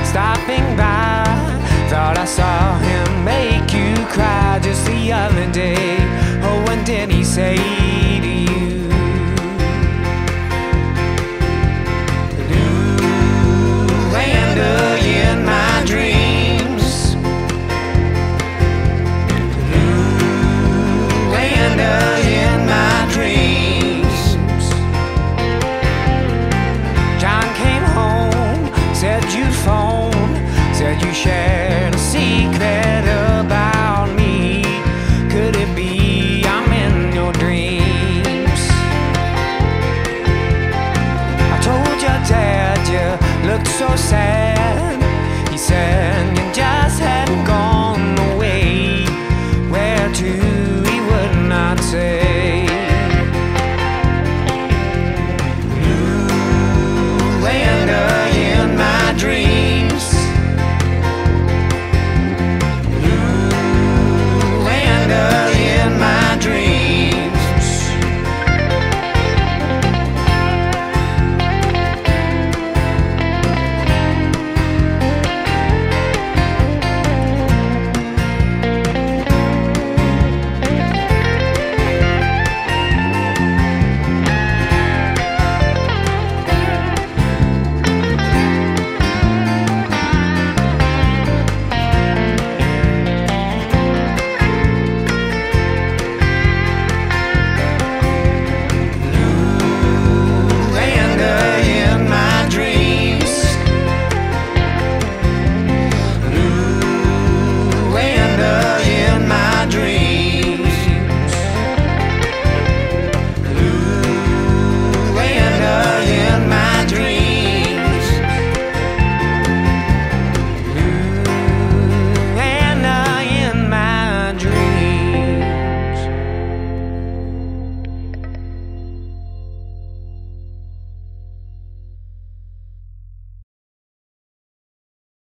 stopping by. Thought I saw him make you cry just the other day. Oh, when did he say to you? Louanna in my dreams. Louanna in my dreams. John came home, said you'd phone, said you shared a secret about me. Could it be I'm in your dreams? I told your dad you looked so sad.